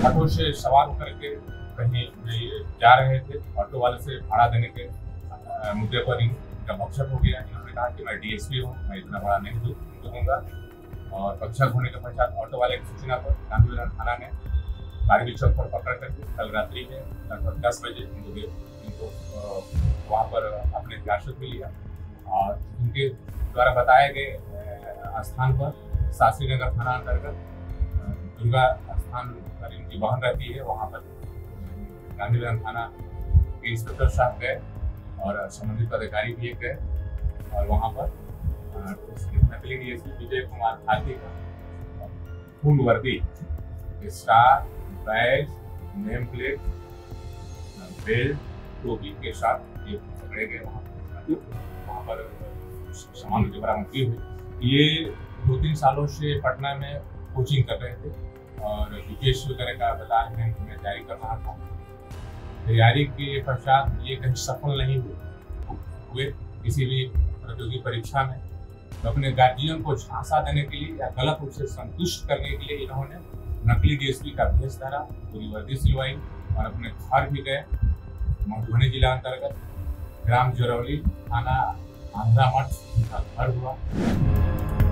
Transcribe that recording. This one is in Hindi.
ऑटो से सवार होकर के कहीं जा रहे थे। ऑटो वाले से भाड़ा देने के मुद्दे पर इनका भक्षक हो गया। इन्होंने कहा कि मैं डीएसपी हूँ, मैं इतना भाड़ा नहीं दूंगा। और भक्षक होने के पश्चात ऑटो वाले की सूचना पर गांधी मैदान थाना ने कारगिल चौक पर पकड़ करके कल रात्रि में लगभग 10 बजे इनको वहाँ पर अपने हिरासत में लिया। और इनके द्वारा बताए गए स्थान पर शास्त्री नगर थाना अंतर्गत दुर्गा स्थान पर इनकी वाहन रहती है। वहाँ पर गांधी मैदान थाना के इंस्पेक्टर साहब गए और संबंधित अधिकारी भी गए और वहाँ पर नकली डीएसपी विजय कुमार खाती का फुल वर्दी, star, bag, name plate, belt, टोपी के साथ ये पकड़े गए। वहाँ पर सामान की बरामदगी हुई। ये 2-3 सालों से पटना में कोचिंग कर रहे थे और यूपीएससी वगैरह का बता में तैयारी कर रहा था। तैयारी के पश्चात ये कहीं सफल नहीं हुए किसी भी प्रतियोगी परीक्षा में। तो अपने गार्जियन को झांसा देने के लिए या गलत रूप से संतुष्ट करने के लिए इन्होंने नकली डीएसपी का भेष धारा, पूरी वर्दी सिलवाई और अपने घर भी गए। मधुबनी जिला अंतर्गत ग्राम जरौली थाना आंध्रा मठ घर हुआ।